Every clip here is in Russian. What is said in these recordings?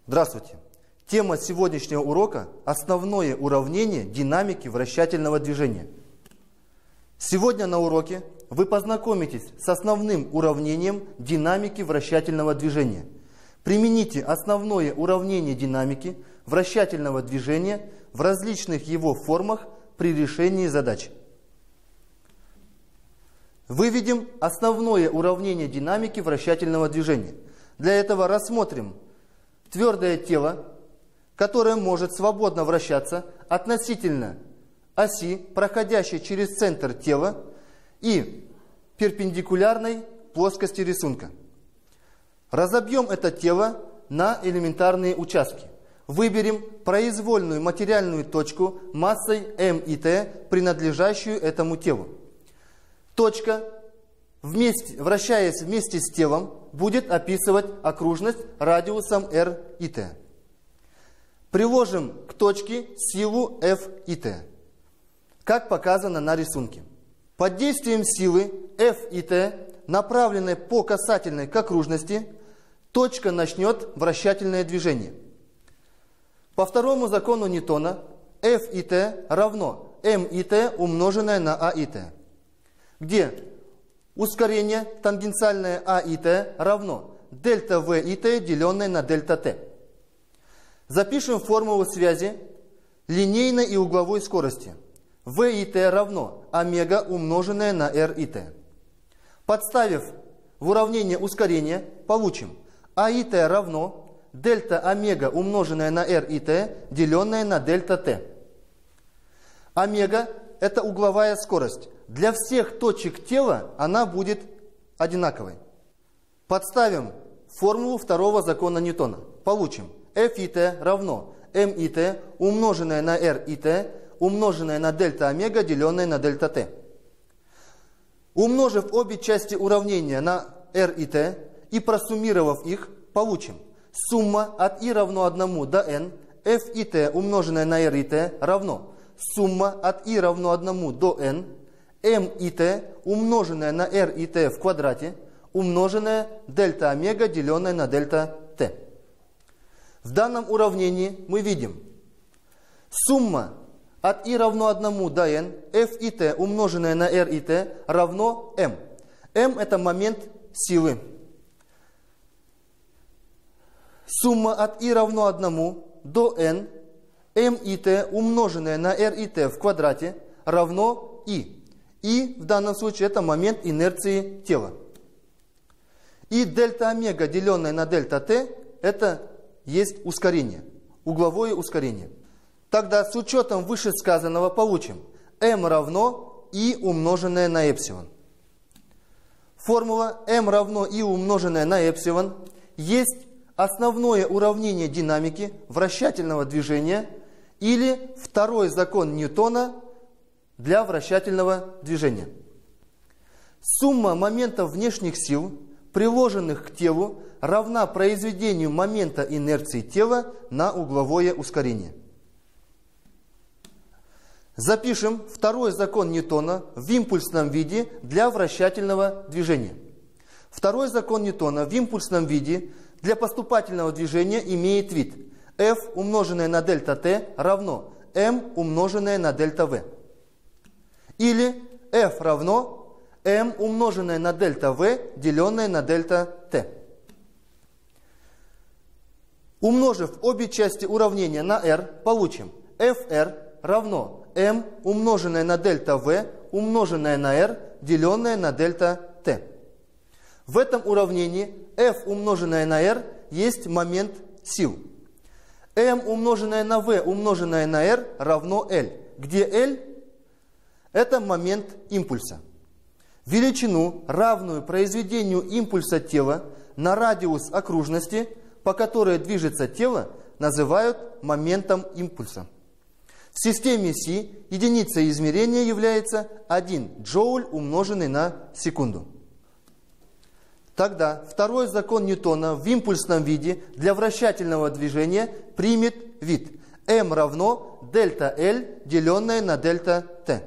Здравствуйте! Тема сегодняшнего урока – основное уравнение динамики вращательного движения. Сегодня на уроке вы познакомитесь с основным уравнением динамики вращательного движения. Примените основное уравнение динамики вращательного движения в различных его формах при решении задач. Выведем основное уравнение динамики вращательного движения. Для этого рассмотрим твердое тело, которое может свободно вращаться относительно оси, проходящей через центр тела и перпендикулярной плоскости рисунка. Разобьем это тело на элементарные участки. Выберем произвольную материальную точку массой m и t, принадлежащую этому телу. Точка, вращаясь вместе с телом, будет описывать окружность радиусом r и t. Приложим к точке силу F и T, как показано на рисунке. Под действием силы F и T, направленной по касательной к окружности, точка начнет вращательное движение. По второму закону Ньютона F и T равно m и t умноженное на a и t, где ускорение тангенциальное a и t равно дельта v и t, деленное на дельта t. Запишем формулу связи линейной и угловой скорости. v и t равно омега умноженное на r и t. Подставив в уравнение ускорения, получим a и t равно дельта омега умноженное на r и t, деленное на дельта t. Омега – это угловая скорость. Для всех точек тела она будет одинаковой. Подставим формулу второго закона Ньютона. Получим F и t равно m и t умноженное на r и t умноженное на дельта омега, деленное на дельта t. Умножив обе части уравнения на r и t и просуммировав их, получим сумма от i равно 1 до n, f и t умноженное на r и t равно сумма от i равно 1 до n, m и t умноженное на r и t в квадрате, умноженное дельта омега, деленное на дельта t. В данном уравнении мы видим сумма от i равно 1 до n, f и t умноженное на r и t равно m. m – это момент силы. Сумма от i равно 1 до n, m и t умноженное на r и t в квадрате равно i. И в данном случае это момент инерции тела. И дельта омега, деленное на дельта t, это есть ускорение, угловое ускорение. Тогда с учетом вышесказанного получим m равно i умноженное на эпсилон. Формула m равно i умноженное на эпсилон есть основное уравнение динамики вращательного движения или второй закон Ньютона для вращательного движения. Сумма моментов внешних сил, приложенных к телу, равна произведению момента инерции тела на угловое ускорение. Запишем второй закон Ньютона в импульсном виде для вращательного движения. Второй закон Ньютона в импульсном виде для поступательного движения имеет вид F умноженное на дельта t равно m умноженное на дельта v. Или F равно m умноженное на дельта v, деленное на дельта t. Умножив обе части уравнения на r, получим Fr равно m умноженное на дельта v, умноженное на r, деленное на дельта t. В этом уравнении F умноженное на r есть момент сил. m умноженное на v умноженное на r равно L, где L – это момент импульса. Величину, равную произведению импульса тела на радиус окружности, по которой движется тело, называют моментом импульса. В системе Си единицей измерения является 1 джоуль умноженный на секунду. Тогда второй закон Ньютона в импульсном виде для вращательного движения примет вид m равно дельта L, деленное на дельта t.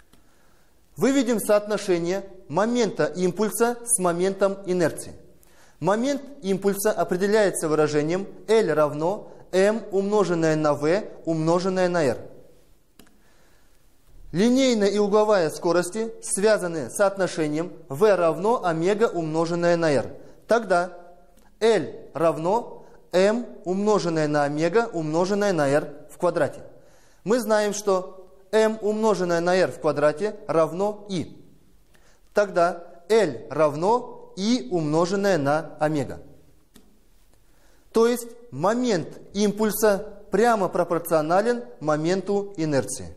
Выведем соотношение момента импульса с моментом инерции. Момент импульса определяется выражением L равно m умноженное на v умноженное на r. Линейная и угловая скорости связаны соотношением v равно омега умноженное на r. Тогда L равно m умноженное на омега умноженное на r в квадрате. Мы знаем, что m умноженное на r в квадрате равно I. Тогда L равно I умноженное на омега. То есть момент импульса прямо пропорционален моменту инерции.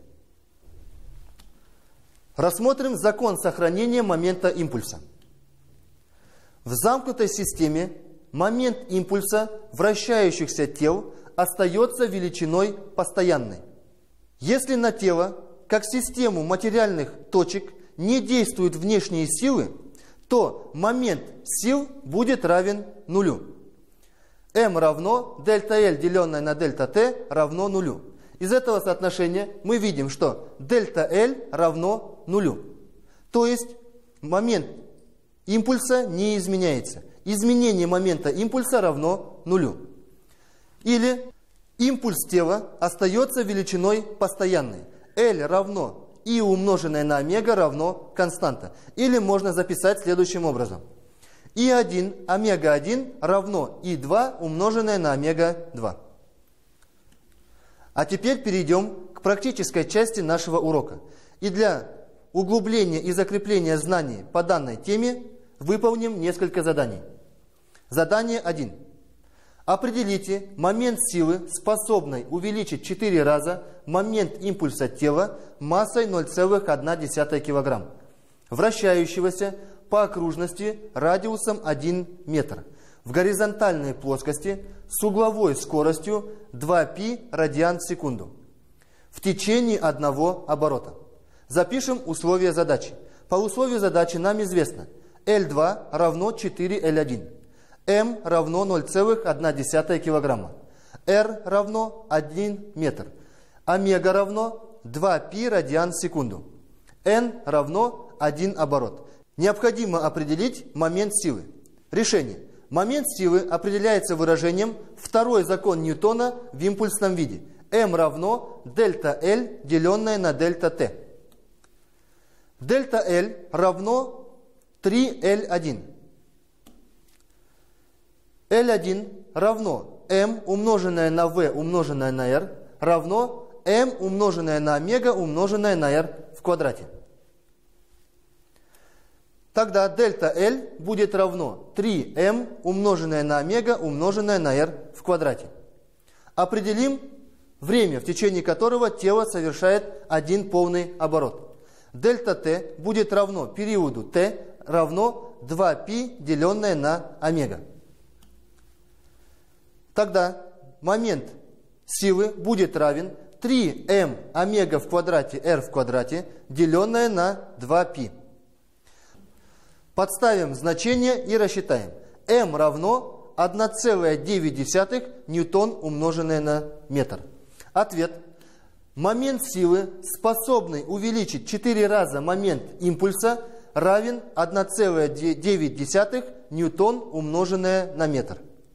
Рассмотрим закон сохранения момента импульса. В замкнутой системе момент импульса вращающихся тел остается величиной постоянной. Если на тело, как систему материальных точек, не действуют внешние силы, то момент сил будет равен нулю. m равно дельта L, деленное на дельта T, равно нулю. Из этого соотношения мы видим, что дельта L равно нулю. То есть момент импульса не изменяется. Изменение момента импульса равно нулю. Или импульс тела остается величиной постоянной. L равно I умноженное на омега равно константа. Или можно записать следующим образом. I1 омега-1 равно I2 умноженное на омега-2. А теперь перейдем к практической части нашего урока. И для углубления и закрепления знаний по данной теме выполним несколько заданий. Задание 1. Определите момент силы, способной увеличить 4 раза момент импульса тела массой 0,1 кг, вращающегося по окружности радиусом 1 метр, в горизонтальной плоскости с угловой скоростью 2π радиан в секунду, в течение одного оборота. Запишем условия задачи. По условию задачи нам известно L2 равно 4L1. m равно 0,1 кг, r равно 1 метр, омега равно 2π радиан в секунду, n равно 1 оборот. Необходимо определить момент силы. Решение. Момент силы определяется выражением второй закон Ньютона в импульсном виде. m равно дельта L, деленное на дельта T. Дельта L равно 3L1. L1 равно m умноженное на v умноженное на r равно m умноженное на омега умноженное на r в квадрате. Тогда дельта L будет равно 3m умноженное на омега умноженное на r в квадрате. Определим время, в течение которого тело совершает один полный оборот. Дельта T будет равно периоду t равно 2π, деленное на омега. Тогда момент силы будет равен 3m омега в квадрате r в квадрате, деленное на 2π. Подставим значение и рассчитаем. m равно 1,9 ньютон умноженное на метр. Ответ. Момент силы, способный увеличить 4 раза момент импульса, равен 1,9 ньютон умноженное на метр.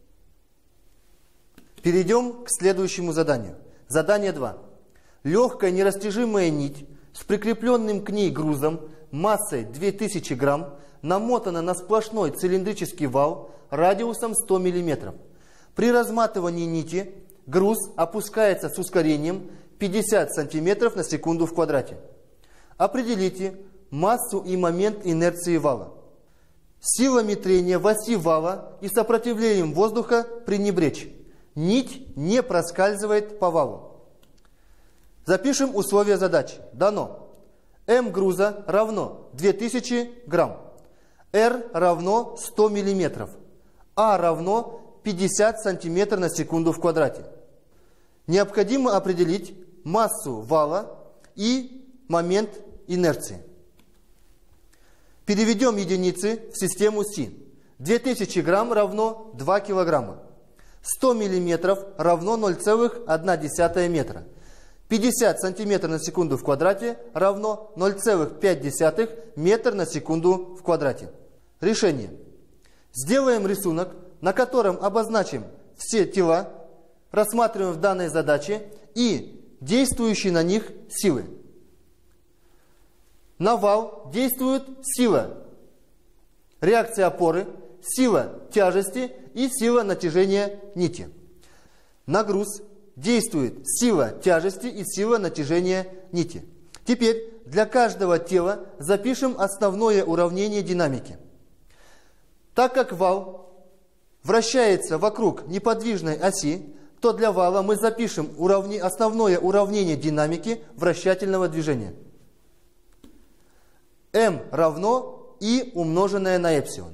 Перейдем к следующему заданию. Задание 2. Легкая нерастяжимая нить с прикрепленным к ней грузом массой 2000 грамм намотана на сплошной цилиндрический вал радиусом 100 мм. При разматывании нити груз опускается с ускорением 50 см на секунду в квадрате. Определите массу и момент инерции вала. Силами трения в оси вала и сопротивлением воздуха пренебречь. Нить не проскальзывает по валу. Запишем условия задачи. Дано. m груза равно 2000 грамм. r равно 100 мм. a равно 50 см на секунду в квадрате. Необходимо определить массу вала и момент инерции. Переведем единицы в систему Си. 2000 грамм равно 2 килограмма. 100 миллиметров равно 0,1 метра. 50 сантиметров на секунду в квадрате равно 0,5 метра на секунду в квадрате. Решение. Сделаем рисунок, на котором обозначим все тела, рассматриваем в данной задаче, и действующие на них силы. На вал действует сила реакции опоры, сила тяжести и сила натяжения нити. На груз действует сила тяжести и сила натяжения нити. Теперь для каждого тела запишем основное уравнение динамики. Так как вал вращается вокруг неподвижной оси, то для вала мы запишем основное уравнение динамики вращательного движения. М равно И умноженное на эпсилон.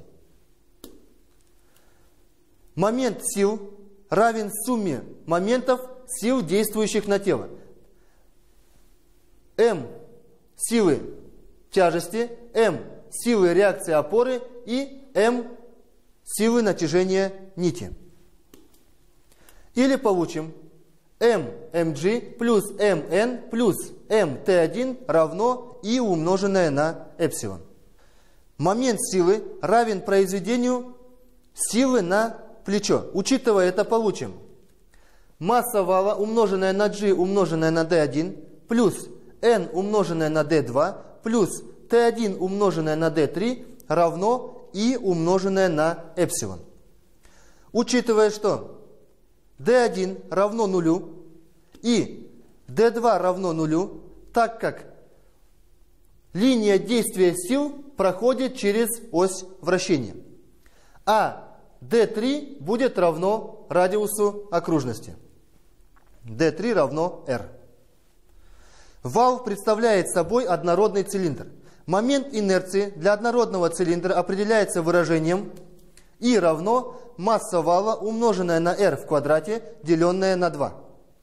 Момент сил равен сумме моментов сил, действующих на тело. М силы тяжести, М силы реакции опоры и М силы натяжения нити. Или получим mg плюс mn плюс mt1 равно И умноженное на эпсилон. Момент силы равен произведению силы на плечо. Учитывая это, получим масса вала умноженная на g умноженная на d1 плюс n умноженное на d2 плюс t1 умноженное на d3 равно И умноженное на эпсилон. Учитывая, что d1 равно нулю и d2 равно нулю, так как линия действия сил проходит через ось вращения, а d3 будет равно радиусу окружности. d3 равно r. Вал представляет собой однородный цилиндр. Момент инерции для однородного цилиндра определяется выражением И равно масса вала умноженная на r в квадрате, деленное на 2.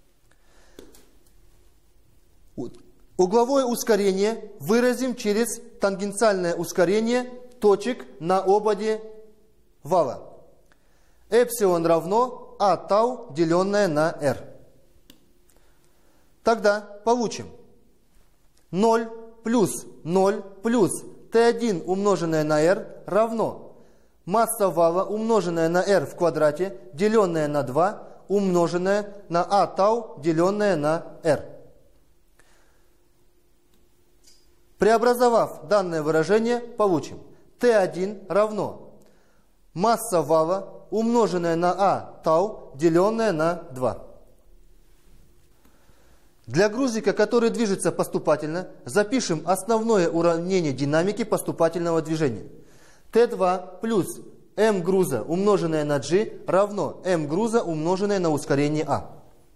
Угловое ускорение выразим через тангенциальное ускорение точек на ободе вала. Эпсилон равно А тау, деленное на r. Тогда получим 0 плюс t1 умноженное на r равно масса вала умноженная на r в квадрате, деленное на 2, умноженное на А тау, деленное на r. Преобразовав данное выражение, получим t1 равно масса вала умноженная на А тау, деленное на 2. Для грузика, который движется поступательно, запишем основное уравнение динамики поступательного движения. Т2 плюс m груза умноженное на g равно m груза умноженное на ускорение А.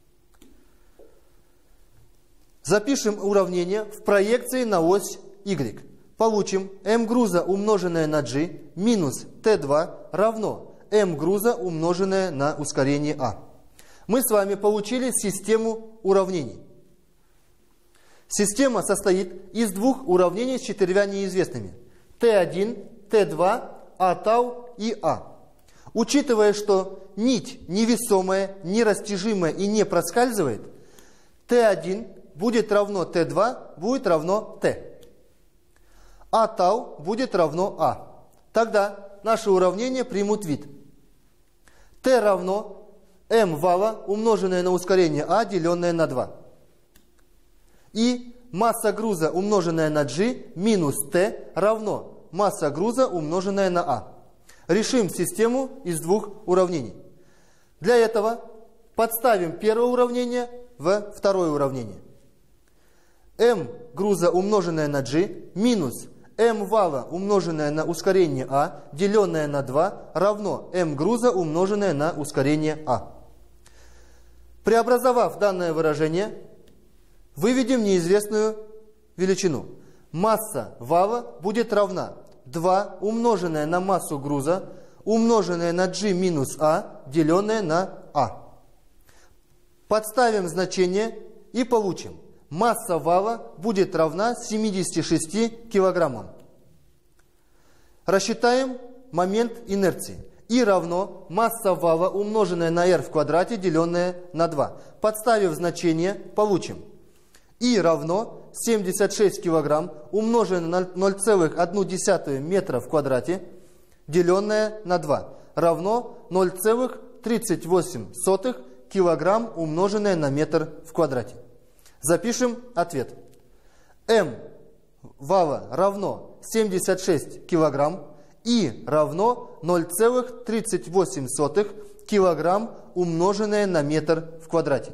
Запишем уравнение в проекции на ось y. Получим m груза умноженное на g минус t2 равно m груза умноженное на ускорение А. Мы с вами получили систему уравнений. Система состоит из двух уравнений с четырьмя неизвестными. Т1, Т2, А тау и А. Учитывая, что нить невесомая, нерастяжимая и не проскальзывает, Т1 будет равно Т2, будет равно Т. А тау будет равно А. Тогда наши уравнения примут вид. Т равно m вала умноженное на ускорение А, деленное на 2. И масса груза умноженная на g минус t равно масса груза умноженная на А. Решим систему из двух уравнений. Для этого подставим первое уравнение в второе уравнение. m груза умноженное на g минус m вала умноженное на ускорение А, деленное на 2 равно m груза умноженное на ускорение А. Преобразовав данное выражение, выведем неизвестную величину. Масса вала будет равна 2 умноженное на массу груза, умноженное на g минус А, деленное на А. Подставим значение и получим. Масса вала будет равна 76 килограммам. Рассчитаем момент инерции. И равно масса вала умноженное на r в квадрате, деленное на 2. Подставив значение, получим. И равно 76 килограмм умноженное на 0,1 метра в квадрате, деленное на 2 равно 0,38 килограмм умноженное на метр в квадрате. Запишем ответ. М вала равно 76 килограмм, И равно 0,38 килограмм умноженное на метр в квадрате.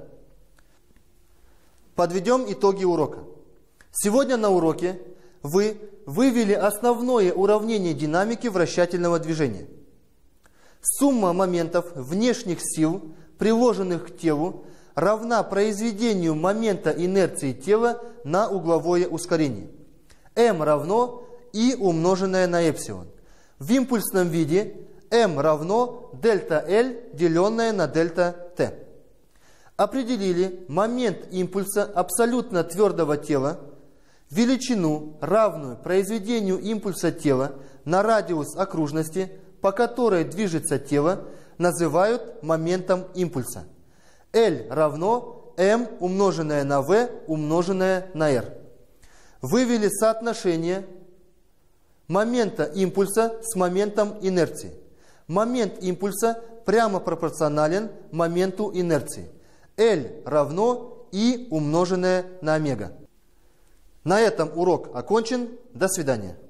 Подведем итоги урока. Сегодня на уроке вы вывели основное уравнение динамики вращательного движения. Сумма моментов внешних сил, приложенных к телу, равна произведению момента инерции тела на угловое ускорение. М равно И умноженное на эпсилон. В импульсном виде М равно дельта L, деленное на дельта T. Определили момент импульса абсолютно твердого тела, величину, равную произведению импульса тела на радиус окружности, по которой движется тело, называют моментом импульса. L равно M умноженное на V умноженное на R. Вывели соотношение момента импульса с моментом инерции. Момент импульса прямо пропорционален моменту инерции. L равно I умноженное на омега. На этом урок окончен. До свидания.